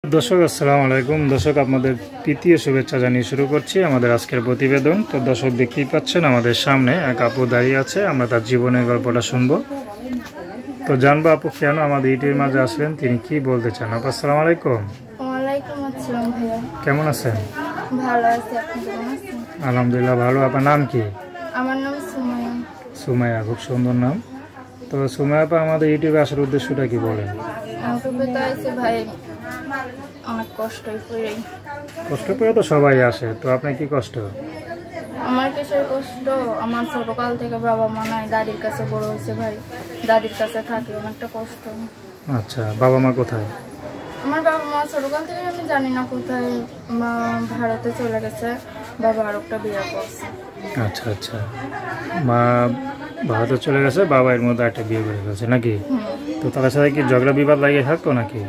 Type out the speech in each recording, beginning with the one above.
দর্শক আসসালামু আলাইকুম। দর্শক আপনাদের তৃতীয় শুভেচ্ছা জানিয়ে শুরু করছি আমাদের আজকের প্রতিবেদন। তো দর্শক দেখতেই পাচ্ছেন আমাদের সামনে এক আপু দাঁড়িয়ে আছে, আমরা তার জীবনের গল্পটা শুনবো। তো জানবো আপু কেন আমাদের ইউটিউবের মাঝে আসলেন, তিনি কি বলতে চান। আপু আসসালামু আলাইকুম। ওয়ালাইকুম আসসালাম ভাইয়া। কেমন আছেন? ভালো আছি, আপনি কেমন আছেন? আলহামদুলিল্লাহ ভালো। আপনার নাম কি? আমার নাম সুমাইয়া। সুমাইয়া, খুব সুন্দর নাম। তো সুমাইয়া আপা, আমাদের ইউটিউবে আসার উদ্দেশ্যটা কি বলেন? ইউটিউবে তো আছে ভাই, অনেক কষ্টই পড়ে। কষ্ট করে তো সবাই আসে, তো আপনার কি কষ্ট? আমার কিসের কষ্ট? আমার ছোটকাল থেকে বাবা মা নাই, দাদির কাছে বড় হয়েছে ভাই, দাদির কাছে থাকে, অনেকটা কষ্ট। আচ্ছা, বাবা মা কোথায়? আমার বাবা মা ছোটকাল থেকে আমি জানি না কোথায়, মা ভারতে চলে গেছে, বাবা আর একটা বিয়ে করছে। আচ্ছা আচ্ছা, মা ভারতে চলে গেছে, বাবা এর মধ্যে একটা বিয়ে করে ফেলছে নাকি? তো তাদের সাথে কি ঝগড়া বিবাদ লাগিয়ে থাকতো নাকি?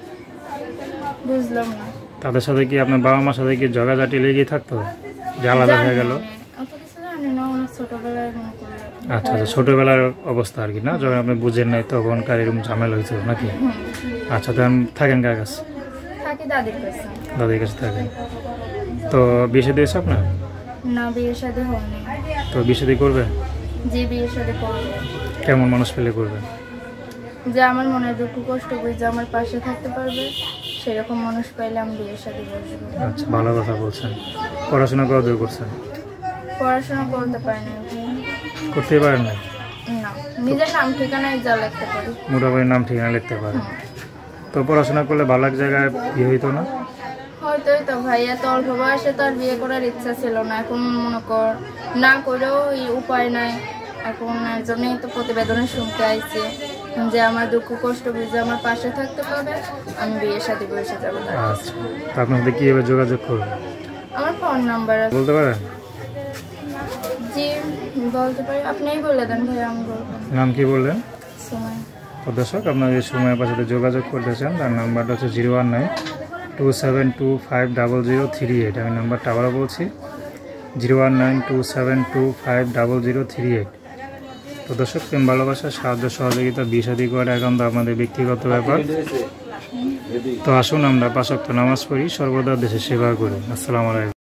বুঝলাম না। তাদের সাথে কি আপনার বাবা মার সাথে কি ঝগড়াঝাটি লেগে থাকতো, যে আলাদা হয়ে গেল? অত কিছু জানি না, অনেক ছোটবেলায় মনে করে। আচ্ছা আচ্ছা, ছোটোবেলার অবস্থা আর কি না, যখন আপনি বুঝেন নাই তখনকার এরকম ঝামেলা হয়েছিল নাকি? আচ্ছা, তখন থাকেন কার কাছে? থাকি দাদির কাছে। দাদির কাছে থাকেন। তো বিয়ে শাদী হয়েছে আপনার? না, বিয়ের সাথে হয়নি। তো বিয়ে শাদী করবেন? যে বিয়ের সাথে করবো, কেমন মানুষ পেলে করবেন? যে আমার মনের দুঃখ কষ্ট বুঝে আমার পাশে থাকতে পারবে, সেরকম মানুষ পাইলে আমি বিয়ের সাথে বসবো। আচ্ছা, ভালো কথা বলছেন। পড়াশোনা কত দূর করছেন? পড়াশোনা করতে পারি না। করতেই পারেন না? না, নিজের নাম ঠিকানায় যা লিখতে পারি। মোটামুটি নাম ঠিকানা লিখতে পারেন। তো পড়াশোনা করলে ভালো এক জায়গায় বিয়ে হইতো না? হয়তো তো ভাই, এত অল্প বয়সে তো আর বিয়ে করার ইচ্ছা ছিল না। এখন মনে কর না করেও উপায় নাই। এখন একজনেই তো প্রতিবেদনে শুনতে আইছি যে আমার দুঃখ কষ্ট বুঝে আমার পাশে থাকতে পারবে, আমি বিয়ের সাথে বসে যাবো। আচ্ছা, তো আপনার সাথে কীভাবে যোগাযোগ করবেন? আমার ফোন নাম্বার আছে। বলতে পারেন? জি বলতে পারি, আপনিই বলে দেন ভাই, আমি বলবো। নাম কি বললেন? সময়। তো দর্শক, আপনার এই সময় আপনার সাথে যোগাযোগ করতে চান, তার নাম্বারটা হচ্ছে 01927250038। আমি নাম্বারটা আবারও বলছি, 01927250038। তো দর্শক, প্রেম ভালোবাসা সাহায্য সহযোগিতা বিয়ে শাদী করা একান্ত আপনাদের ব্যক্তিগত ব্যাপার। তো আসুন আমরা 5 ওয়াক্ত নামাজ পড়ি, সর্বদা দেশের সেবা করি। আসসালামু আলাইকুম।